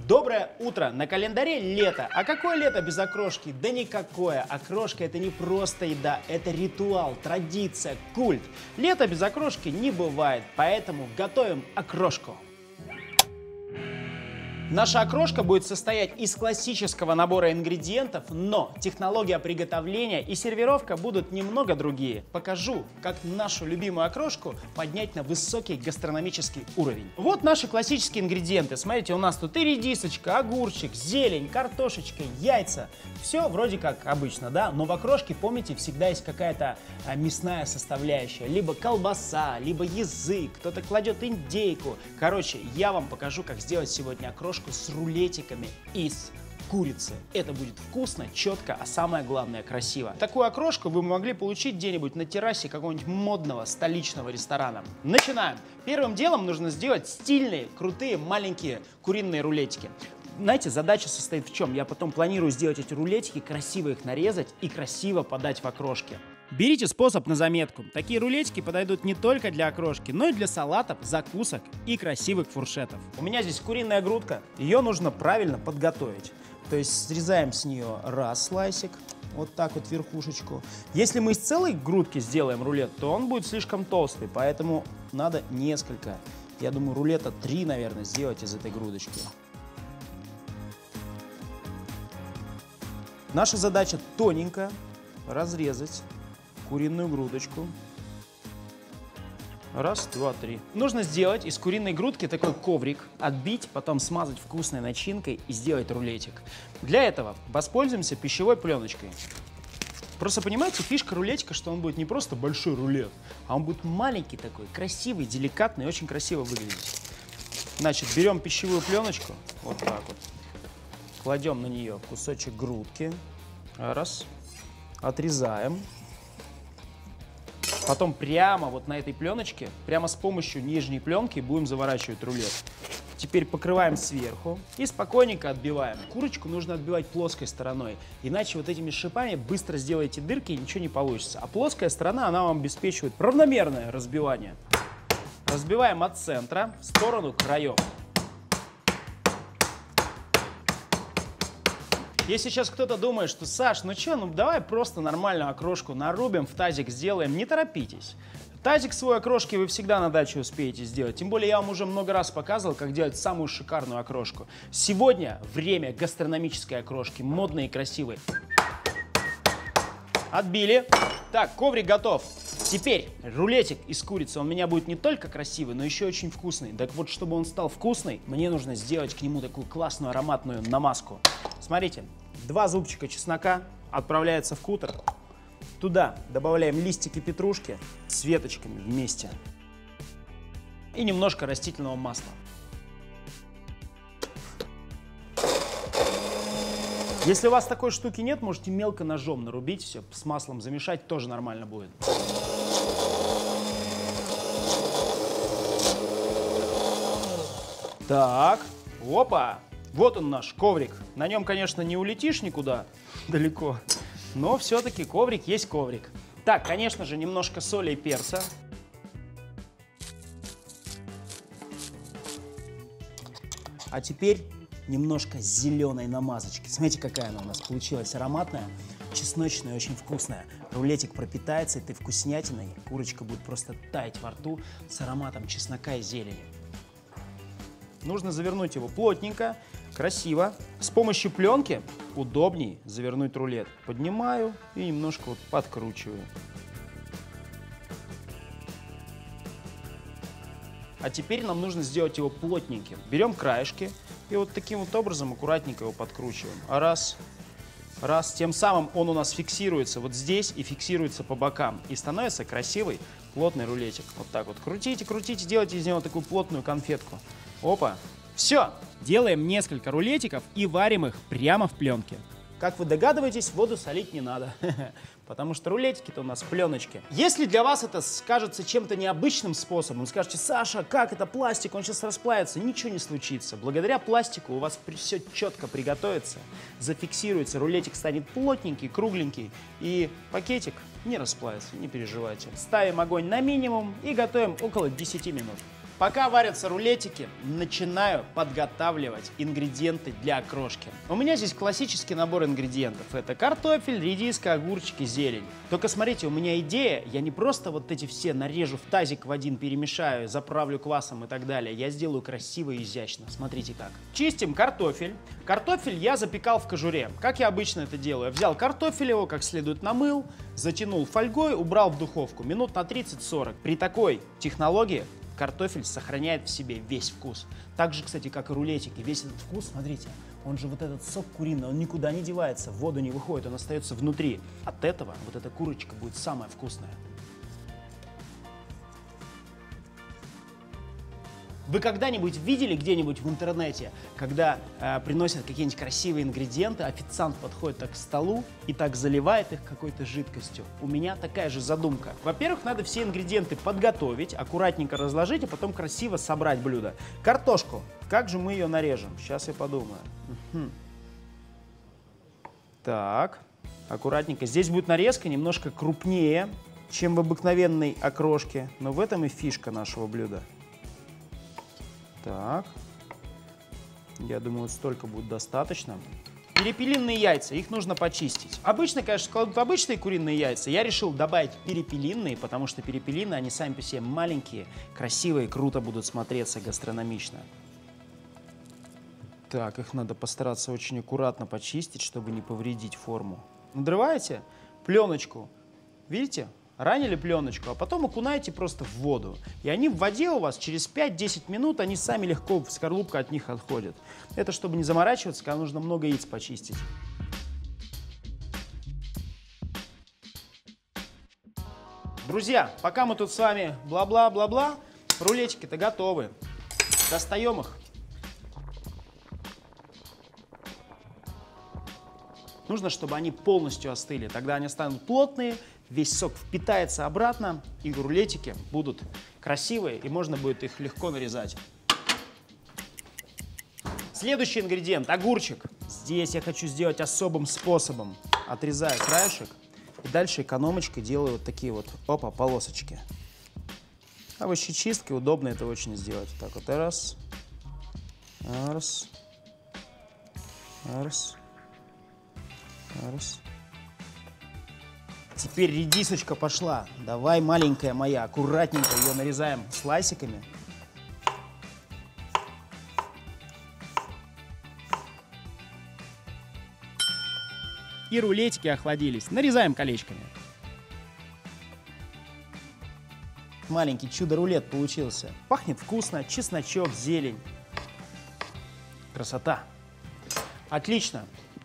Доброе утро! На календаре лето. А какое лето без окрошки? Да никакое. Окрошка — это не просто еда, это ритуал, традиция, культ. Лето без окрошки не бывает, поэтому готовим окрошку. Наша окрошка будет состоять из классического набора ингредиентов, но технология приготовления и сервировка будут немного другие. Покажу, как нашу любимую окрошку поднять на высокий гастрономический уровень. Вот наши классические ингредиенты. Смотрите, у нас тут и редисочка, огурчик, зелень, картошечка, яйца. Все вроде как обычно, да? Но в окрошке, помните, всегда есть какая-то мясная составляющая. Либо колбаса, либо язык, кто-то кладет индейку. Короче, я вам покажу, как сделать сегодня окрошку с рулетиками из курицы. Это будет вкусно, четко, а самое главное — красиво. Такую окрошку вы могли получить где-нибудь на террасе какого-нибудь модного столичного ресторана. Начинаем. Первым делом нужно сделать стильные, крутые, маленькие куриные рулетики. Знаете, задача состоит в чем? Я потом планирую сделать эти рулетики, красиво их нарезать и красиво подать в окрошке. Берите способ на заметку. Такие рулетики подойдут не только для окрошки, но и для салатов, закусок и красивых фуршетов. У меня здесь куриная грудка. Ее нужно правильно подготовить. То есть срезаем с нее раз слайсик, вот так вот верхушечку. Если мы из целой грудки сделаем рулет, то он будет слишком толстый, поэтому надо несколько. Я думаю, рулета 3, наверное, сделать из этой грудочки. Наша задача тоненько разрезать куриную грудочку. Раз, два, три. Нужно сделать из куриной грудки такой коврик, отбить, потом смазать вкусной начинкой и сделать рулетик. Для этого воспользуемся пищевой пленочкой. Просто понимаете, фишка рулетика, что он будет не просто большой рулет, а он будет маленький такой, красивый, деликатный, очень красиво выглядеть. Значит, берем пищевую пленочку, вот так вот, кладем на нее кусочек грудки, раз, отрезаем. Потом прямо вот на этой пленочке, прямо с помощью нижней пленки будем заворачивать рулет. Теперь покрываем сверху и спокойненько отбиваем. Курочку нужно отбивать плоской стороной, иначе вот этими шипами быстро сделаете дырки и ничего не получится. А плоская сторона, она вам обеспечивает равномерное разбивание. Разбиваем от центра в сторону краев. Если сейчас кто-то думает, что Саш, ну что, ну давай просто нормальную окрошку нарубим, в тазик сделаем, не торопитесь. Тазик свой окрошки вы всегда на даче успеете сделать. Тем более я вам уже много раз показывал, как делать самую шикарную окрошку. Сегодня время гастрономической окрошки, модной и красивой. Отбили. Так, коврик готов. Теперь рулетик из курицы, он у меня будет не только красивый, но еще очень вкусный. Так вот, чтобы он стал вкусный, мне нужно сделать к нему такую классную ароматную намазку. Смотрите, 2 зубчика чеснока отправляются в кутер. Туда добавляем листики петрушки с веточками вместе. И немножко растительного масла. Если у вас такой штуки нет, можете мелко ножом нарубить все, с маслом замешать, тоже нормально будет. Так, опа! Вот он наш коврик. На нем, конечно, не улетишь никуда далеко, но все-таки коврик есть коврик. Так, конечно же, немножко соли и перца. А теперь немножко зеленой намазочки. Смотрите, какая она у нас получилась ароматная, чесночная, очень вкусная. Рулетик пропитается этой вкуснятиной, курочка будет просто таять во рту с ароматом чеснока и зелени. Нужно завернуть его плотненько, красиво. С помощью пленки удобней завернуть рулет. Поднимаю и немножко вот подкручиваю. А теперь нам нужно сделать его плотненьким. Берем краешки и вот таким вот образом аккуратненько его подкручиваем. Раз, раз. Тем самым он у нас фиксируется вот здесь и фиксируется по бокам. И становится красивый, плотный рулетик. Вот так вот крутите, крутите, делайте из него такую плотную конфетку. Опа. Все. Делаем несколько рулетиков и варим их прямо в пленке. Как вы догадываетесь, воду солить не надо, потому что рулетики-то у нас в пленочке. Если для вас это кажется чем-то необычным способом, скажете: Саша, как это пластик, он сейчас расплавится, ничего не случится. Благодаря пластику у вас все четко приготовится, зафиксируется, рулетик станет плотненький, кругленький, и пакетик не расплавится, не переживайте. Ставим огонь на минимум и готовим около 10 минут. Пока варятся рулетики, начинаю подготавливать ингредиенты для окрошки. У меня здесь классический набор ингредиентов. Это картофель, редиска, огурчики, зелень. Только смотрите, у меня идея, я не просто вот эти все нарежу в тазик в один, перемешаю, заправлю квасом и так далее. Я сделаю красиво и изящно. Смотрите как. Чистим картофель. Картофель я запекал в кожуре. Как я обычно это делаю? Я взял картофель, его как следует намыл, затянул фольгой, убрал в духовку минут на 30-40. При такой технологии картофель сохраняет в себе весь вкус. Так же, кстати, как и рулетики. Весь этот вкус, смотрите, он же вот этот сок куриный, он никуда не девается, в воду не выходит, он остается внутри. От этого вот эта курочка будет самая вкусная. Вы когда-нибудь видели где-нибудь в интернете, когда приносят какие-нибудь красивые ингредиенты, официант подходит так к столу и так заливает их какой-то жидкостью? У меня такая же задумка. Во-первых, надо все ингредиенты подготовить, аккуратненько разложить, а потом красиво собрать блюдо. Картошку. Как же мы ее нарежем? Сейчас я подумаю. Так, аккуратненько. Здесь будет нарезка немножко крупнее, чем в обыкновенной окрошке, но в этом и фишка нашего блюда. Так, я думаю, столько будет достаточно. Перепелиные яйца, их нужно почистить. Обычно, конечно, кладут обычные куриные яйца. Я решил добавить перепелиные, потому что перепелиные, они сами по себе маленькие, красивые, круто будут смотреться гастрономично. Так, их надо постараться очень аккуратно почистить, чтобы не повредить форму. Надрываете пленочку, видите? Ранили пленочку, а потом окунаете просто в воду. И они в воде у вас через 5-10 минут, они сами легко, скорлупка от них отходит. Это чтобы не заморачиваться, когда нужно много яиц почистить. Друзья, пока мы тут с вами бла-бла-бла-бла, рулетики-то готовы. Достаем их. Нужно, чтобы они полностью остыли, тогда они станут плотные, весь сок впитается обратно, и рулетики будут красивые, и можно будет их легко нарезать. Следующий ингредиент – огурчик. Здесь я хочу сделать особым способом. Отрезаю краешек, и дальше экономочкой делаю вот такие вот, опа, полосочки. Овощечисткой удобно это очень сделать. Так вот, раз, раз, раз. Раз. Теперь редисочка пошла. Давай, маленькая моя, аккуратненько ее нарезаем слайсиками. И рулетики охладились. Нарезаем колечками. Маленький чудо-рулет получился. Пахнет вкусно, чесночок, зелень. Красота. Отлично.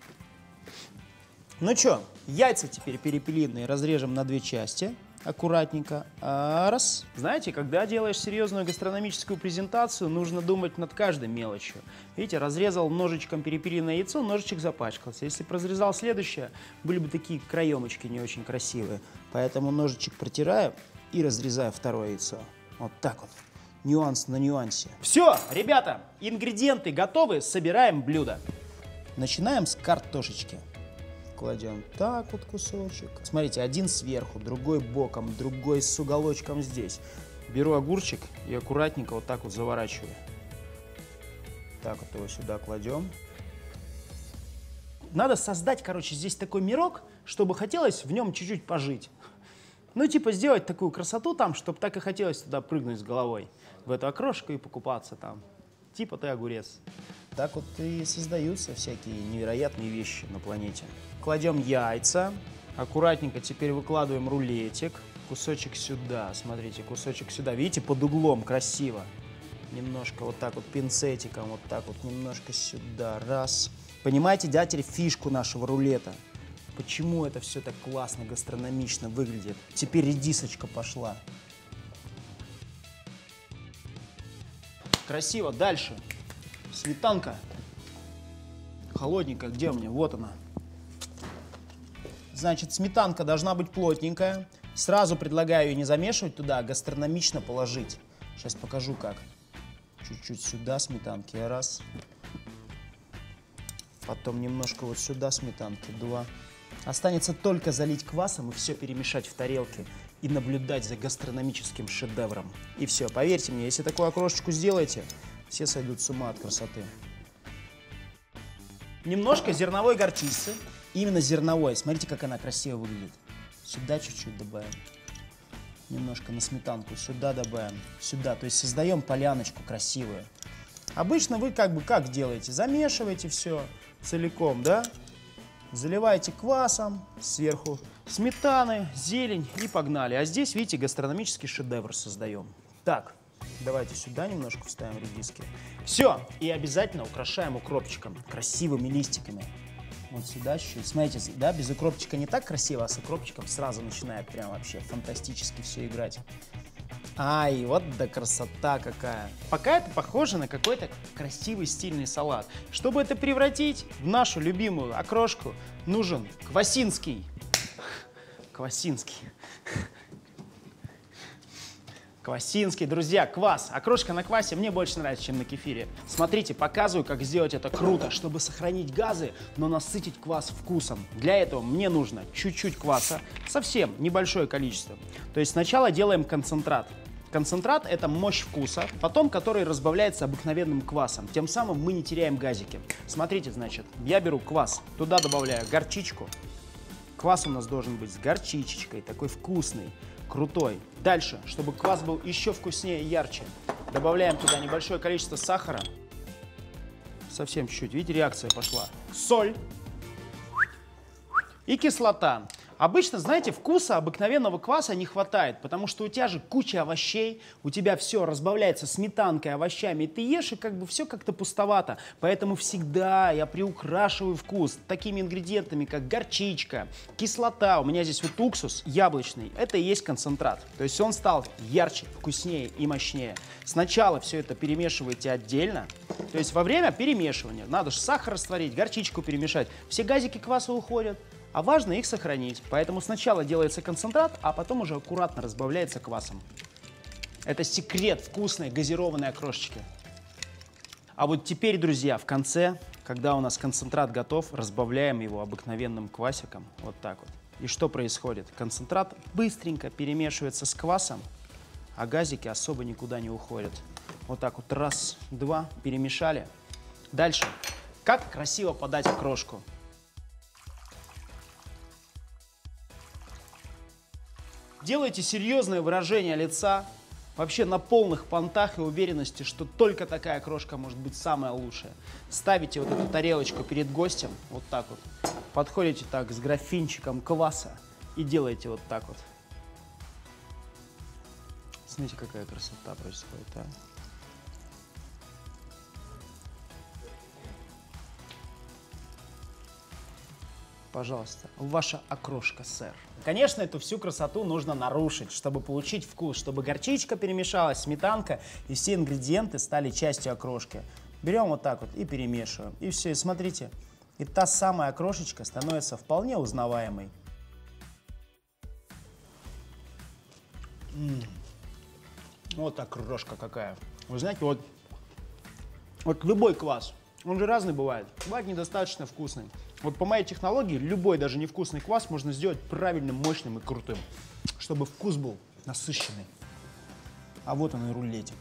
Ну что, яйца теперь перепелиные разрежем на две части, аккуратненько. Раз. Знаете, когда делаешь серьезную гастрономическую презентацию, нужно думать над каждой мелочью. Видите, разрезал ножичком перепелиное яйцо, ножичек запачкался. Если бы разрезал следующее, были бы такие каемочки не очень красивые. Поэтому ножичек протираю и разрезаю второе яйцо. Вот так вот. Нюанс на нюансе. Все, ребята, ингредиенты готовы, собираем блюдо. Начинаем с картошечки. Кладем так вот кусочек. Смотрите, один сверху, другой боком, другой с уголочком здесь. Беру огурчик и аккуратненько вот так вот заворачиваю. Так вот его сюда кладем. Надо создать, короче, здесь такой мирок, чтобы хотелось в нем чуть-чуть пожить. Ну, типа сделать такую красоту там, чтобы так и хотелось туда прыгнуть с головой. В эту окрошку и покупаться там. Типа ты огурец. Так вот и создаются всякие невероятные вещи на планете. Кладем яйца. Аккуратненько теперь выкладываем рулетик. Кусочек сюда, смотрите, кусочек сюда. Видите, под углом красиво. Немножко вот так вот пинцетиком, вот так вот немножко сюда. Раз. Понимаете, да, теперь фишку нашего рулета. Почему это все так классно, гастрономично выглядит? Теперь редисочка пошла. Красиво. Дальше. Сметанка. Холодненькая. Где у меня? Вот она. Значит, сметанка должна быть плотненькая. Сразу предлагаю ее не замешивать туда, а гастрономично положить. Сейчас покажу как. Чуть-чуть сюда сметанки. Раз. Потом немножко вот сюда сметанки. Два. Останется только залить квасом и все перемешать в тарелке. и наблюдать за гастрономическим шедевром. И все, поверьте мне, если такую окрошечку сделаете, все сойдут с ума от красоты. Немножко зерновой горчицы, именно зерновой. Смотрите, как она красиво выглядит. Сюда чуть-чуть добавим. Немножко на сметанку сюда добавим. Сюда, то есть создаем поляночку красивую. Обычно вы как делаете? Замешиваете все целиком, да? Заливаете квасом, сверху сметаны, зелень и погнали. А здесь, видите, гастрономический шедевр создаем. Так, давайте сюда немножко вставим редиски. Все, и обязательно украшаем укропчиком, красивыми листиками. Вот сюда чуть-чуть. Смотрите, да, без укропчика не так красиво, а с укропчиком сразу начинает прям вообще фантастически все играть. Ай, вот да красота какая. Пока это похоже на какой-то красивый стильный салат. Чтобы это превратить в нашу любимую окрошку, нужен квасинский. Квасинский, друзья, квас. Окрошка на квасе мне больше нравится, чем на кефире. Смотрите, показываю, как сделать это круто, чтобы сохранить газы, но насытить квас вкусом. Для этого мне нужно чуть-чуть кваса, совсем небольшое количество. То есть сначала делаем концентрат. Концентрат – это мощь вкуса, потом который разбавляется обыкновенным квасом. Тем самым мы не теряем газики. Смотрите, значит, я беру квас, туда добавляю горчичку. Квас у нас должен быть с горчичечкой, такой вкусный, крутой. Дальше, чтобы квас был еще вкуснее и ярче, добавляем туда небольшое количество сахара. Совсем чуть-чуть, видите, реакция пошла. Соль и кислота. Обычно, знаете, вкуса обыкновенного кваса не хватает, потому что у тебя же куча овощей, у тебя все разбавляется сметанкой, овощами, и ты ешь, и как бы все как-то пустовато. Поэтому всегда я приукрашиваю вкус такими ингредиентами, как горчичка, кислота. У меня здесь вот уксус яблочный, это и есть концентрат. То есть он стал ярче, вкуснее и мощнее. Сначала все это перемешиваете отдельно, то есть во время перемешивания надо же сахар растворить, горчичку перемешать, все газики кваса уходят. А важно их сохранить, поэтому сначала делается концентрат, а потом уже аккуратно разбавляется квасом. Это секрет вкусной газированной окрошечки. А вот теперь, друзья, в конце, когда у нас концентрат готов, разбавляем его обыкновенным квасиком, вот так вот. И что происходит? Концентрат быстренько перемешивается с квасом, а газики особо никуда не уходят. Вот так вот раз, два, перемешали. Дальше. Как красиво подать окрошку? Делайте серьезное выражение лица, вообще на полных понтах и уверенности, что только такая окрошка может быть самая лучшая. Ставите вот эту тарелочку перед гостем, вот так вот, подходите так с графинчиком кваса и делаете вот так вот. Смотрите, какая красота происходит, а? Пожалуйста, ваша окрошка, сэр. Конечно, эту всю красоту нужно нарушить, чтобы получить вкус, чтобы горчичка перемешалась, сметанка и все ингредиенты стали частью окрошки. Берем вот так вот и перемешиваем. И все, и смотрите, и та самая окрошечка становится вполне узнаваемой. Вот окрошка какая. Вы знаете, вот любой квас, он же разный бывает. Бывает недостаточно вкусный. Вот по моей технологии любой даже невкусный квас можно сделать правильным, мощным и крутым, чтобы вкус был насыщенный. А вот он и рулетик.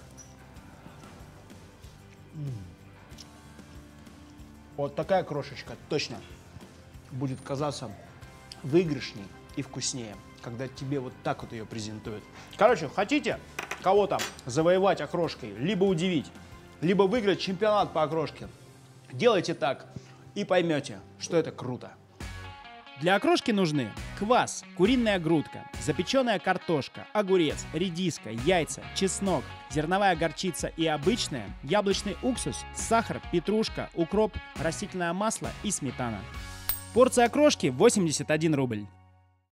Вот такая крошечка точно будет казаться выигрышней и вкуснее, когда тебе вот так вот ее презентуют. Короче, хотите кого-то завоевать окрошкой, либо удивить, либо выиграть чемпионат по окрошке, делайте так. И поймете, что это круто. Для окрошки нужны квас, куриная грудка, запеченная картошка, огурец, редиска, яйца, чеснок, зерновая горчица и обычная, яблочный уксус, сахар, петрушка, укроп, растительное масло и сметана. Порция окрошки 81 рубль.